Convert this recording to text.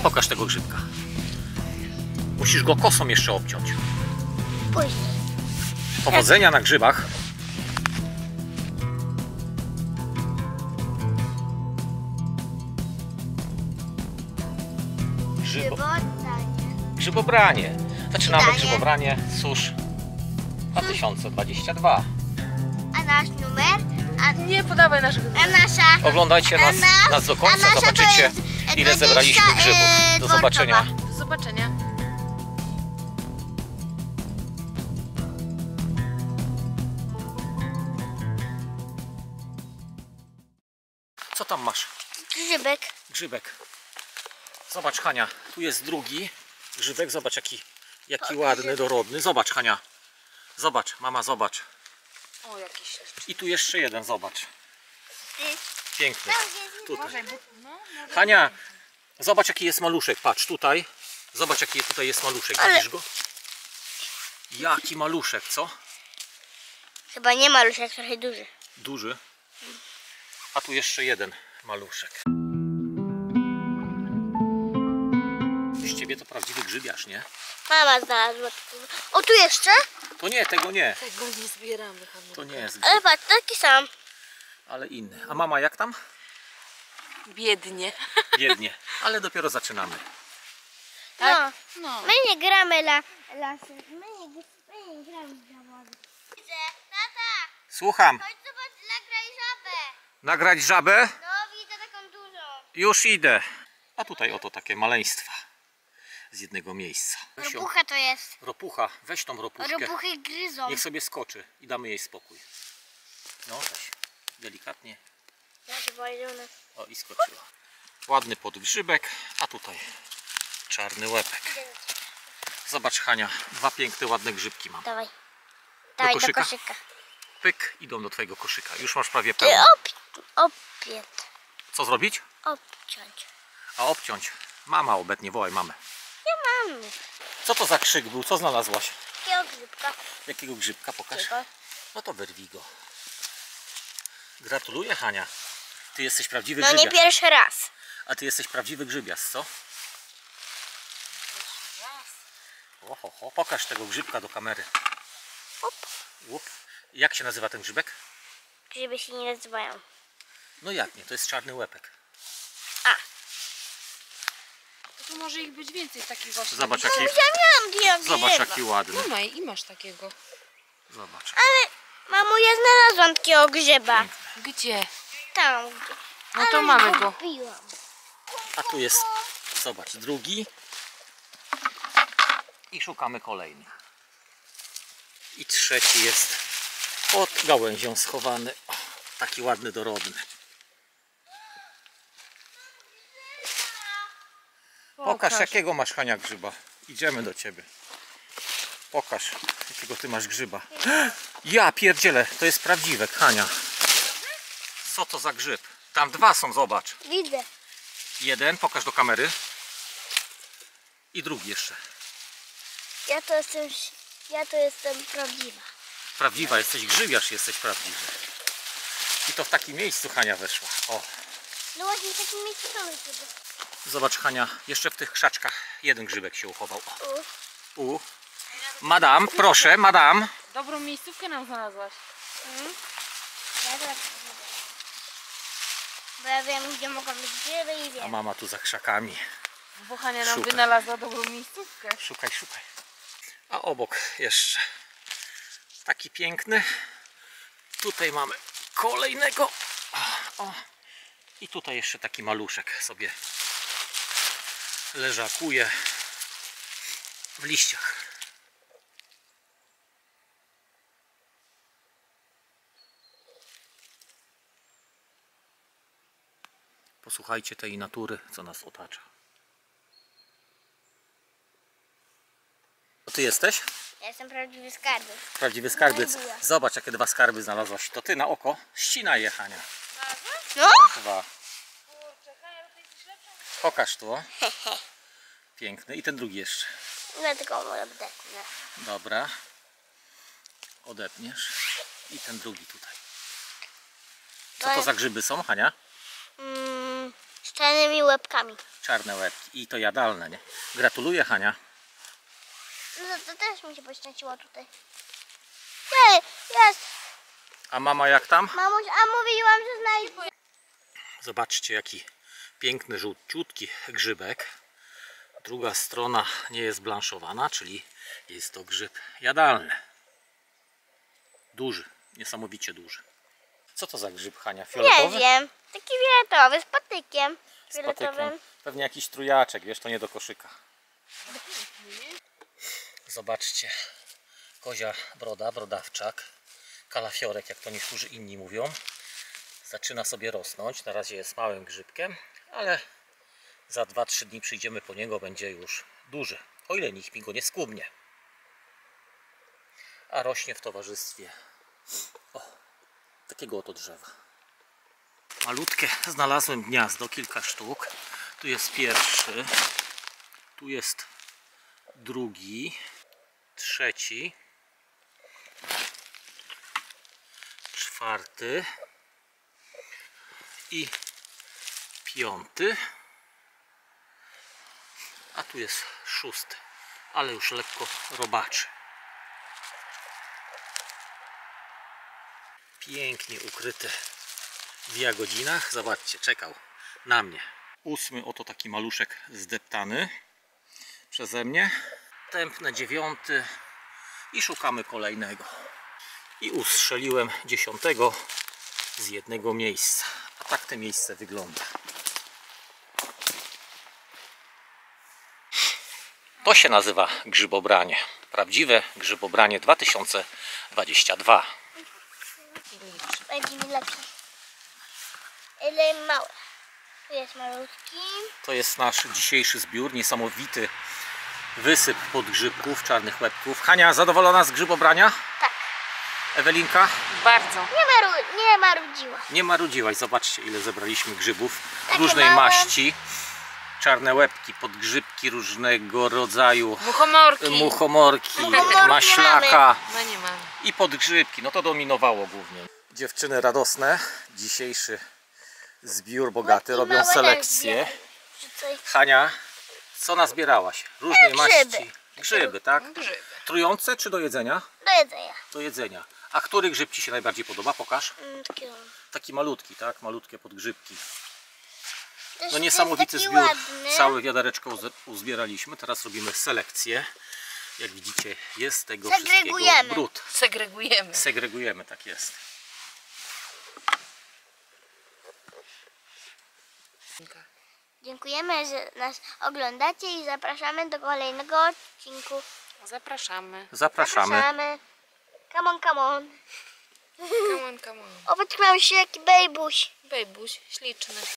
Pokaż tego grzybka. Musisz go kosą jeszcze obciąć. Później. Powodzenia na grzybach. Grzybobranie. Zaczynamy Pytanie. grzybobranie. Susz 2022. A nasz numer? Nie podawaj naszego A nasza? Oglądajcie nas do końca, zobaczycie ile zebraliśmy grzybów. Do zobaczenia. Do zobaczenia. Co tam masz? Grzybek. Grzybek. Zobacz, Hania, tu jest drugi grzybek. Zobacz jaki ładny, dorodny. Zobacz, Hania. Zobacz, mama, zobacz. O, jakiś jeszcze. I tu jeszcze jeden, zobacz. Piękny. Tutaj. No, Hania, zobacz jaki jest maluszek. Patrz tutaj. Zobacz jaki tutaj jest maluszek. Widzisz go? Jaki maluszek, co? Chyba nie maluszek, trochę duży. Duży. A tu jeszcze jeden maluszek. Z ciebie to prawdziwy grzybiarz, nie? Mama znalazła. O, tu jeszcze? To nie, tego nie. Tego nie zbieramy, Hanu. To nie jest Ale grzyb, patrz, taki sam. ale inny. A mama jak tam? Biednie. Biednie. Ale dopiero zaczynamy. No. No. My nie gramy lasy. My nie gramy w zawody. Tata, Słucham. chodź zobacz, nagraj żabę. Nagrać żabę? No, widzę taką dużą. Już idę. A tutaj oto takie maleństwa. Z jednego miejsca. Ropucha to jest. Ropucha. Weź tą ropuszkę. Ropuchy gryzą. Niech sobie skoczy i damy jej spokój. No weź. Delikatnie. Ja się boję, że one... O, i skoczyła. Ładny podgrzybek, a tutaj czarny łepek. Zobacz, Hania, dwa piękne, ładne grzybki mam. Dawaj. Dawaj do koszyka? koszyka. Pyk, idą do twojego koszyka. Już masz prawie pełno. Opięt. Co zrobić? Obciąć. A obciąć. Mama obetnie, wołaj mamę. Nie mamy. Co to za krzyk był? Co znalazłaś? Takiego grzybka. Jakiego grzybka? Pokaż. Takiego. No to wyrwij go. Gratuluję, Hania. Ty jesteś prawdziwy No nie grzybiarz. pierwszy raz. A ty jesteś prawdziwy grzybiarz, co? Oho, pokaż tego grzybka do kamery. Up. Łup. Jak się nazywa ten grzybek? Grzyby się nie nazywają. No jak nie? To jest czarny łepek. To tu może ich być więcej takich właśnie. Zobacz jaki, Ja miałam takiego zobacz grzyba. jaki ładny. No i masz takiego. Zobacz. Ale mamo, ja znalazłam takiego grzyba. Gdzie? Tam gdzie. No to Ale mamy go. zgubiłam. A tu jest, zobacz, drugi. I szukamy kolejny. I trzeci jest pod gałęzią schowany. O, taki ładny, dorodny. Pokaż jakiego masz, Hania, grzyba. Idziemy do ciebie. Pokaż jakiego ty masz grzyba. Ja pierdzielę, to jest prawdziwek, Hania. Co to za grzyb? Tam dwa są, zobacz. Widzę. Jeden, pokaż do kamery. I drugi jeszcze. Ja to jestem prawdziwa. Prawdziwa, jesteś grzybiarz, jesteś prawdziwy. I to w takim miejscu Hania weszła. O, No właśnie w takim miejscu są grzyby. zobacz, Hania, jeszcze w tych krzaczkach jeden grzybek się uchował. O. Madam, proszę, madam. Dobrą miejscówkę nam znalazłaś. Ja teraz bo ja wiem, gdzie mogą być grzyby i A wiem. mama tu za krzakami. Bo Hania nam Szukaj. wynalazła dobrą miejscówkę. Szukaj, szukaj. A obok jeszcze taki piękny. Tutaj mamy kolejnego. O. I tutaj jeszcze taki maluszek sobie leżakuje w liściach. Posłuchajcie tej natury, co nas otacza. To ty jesteś? Ja jestem prawdziwy skarbiec. Prawdziwy skarbiec. Znajduję. Zobacz, jakie dwa skarby znalazłaś. To ty na oko ścinaj je, Hania. No? Dwa. Pokaż tu. Piękny. I ten drugi jeszcze. Dlatego mu oddechnę. Dobra. Odepniesz. I ten drugi tutaj. Co to za grzyby są, Hania? czarnymi łebkami. Czarne łebki i to jadalne, nie? Gratuluję, Hania. No to też mi się poświęciło tutaj. Ej, jest! A mama jak tam? Mamuś, a mówiłam, że znajdę. Zobaczcie, jaki piękny, żółciutki grzybek. Druga strona nie jest blanszowana, czyli jest to grzyb jadalny. Duży, niesamowicie duży. Co to za grzyb, Hania? Nie Fioletowy? wiem. Taki fioletowy, z patykiem. Z patykiem. Fioletowym. Pewnie jakiś trójaczek, wiesz, to nie do koszyka. Zobaczcie. Kozia broda, brodawczak. Kalafiorek, jak to niektórzy inni mówią. Zaczyna sobie rosnąć. Na razie jest małym grzybkiem, ale za 2-3 dni przyjdziemy po niego, będzie już duży. O ile nikt mi go nie skubnie. A rośnie w towarzystwie takiego oto drzewa. Malutkie znalazłem gniazdo, kilka sztuk. Tu jest pierwszy, tu jest drugi, trzeci, czwarty i piąty, a tu jest szósty, ale już lekko robaczy. Pięknie ukryty w jagodzinach. Zobaczcie, czekał na mnie. 8. oto taki maluszek zdeptany przeze mnie. Tępnę 9. i szukamy kolejnego. I ustrzeliłem 10. z jednego miejsca. A tak to miejsce wygląda. To się nazywa grzybobranie. Prawdziwe grzybobranie 2022. Będzie mi lepiej. Ile małe. Tu jest malutki. To jest nasz dzisiejszy zbiór. Niesamowity wysyp podgrzybków, czarnych łebków. Hania, zadowolona z grzybobrania? Tak. Ewelinka? Bardzo. Nie marudziła. Nie marudziłaś. Zobaczcie, ile zebraliśmy grzybów Takie różnej małe. maści. Czarne łebki, podgrzybki różnego rodzaju. Muchomorki. Muchomorki, Muchomorki maślaka No nie mamy. i podgrzybki. No to dominowało głównie. Dziewczyny radosne. Dzisiejszy zbiór bogaty. Łebki Robią małe też selekcję. zbieram. Rzucaj. Hania, co nazbierałaś? Różnej Grzyby. maści. Grzyby, tak? Grzyby. Trujące czy do jedzenia? Do jedzenia. Do jedzenia. A który grzyb Ci się najbardziej podoba? Pokaż. Takiego. Taki malutki, tak? Malutkie podgrzybki. Też No jest niesamowity taki zbiór. ładny. Całe wiadereczko uzbieraliśmy. Teraz robimy selekcję. Jak widzicie, jest tego wszystkiego Segregujemy. brud. Segregujemy. Segregujemy, tak jest. Dziękujemy, że nas oglądacie i zapraszamy do kolejnego odcinku. Zapraszamy. Zapraszamy. Zapraszamy. Come on, come on. Come on, come on. O, patrz, miał się jaki bejbuś. Bejbuś, śliczny.